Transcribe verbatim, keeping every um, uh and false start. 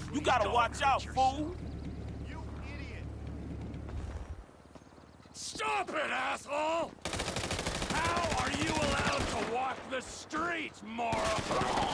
You gotta watch out, fool. You idiot! Stop it, asshole! How are you allowed to walk the streets, moron?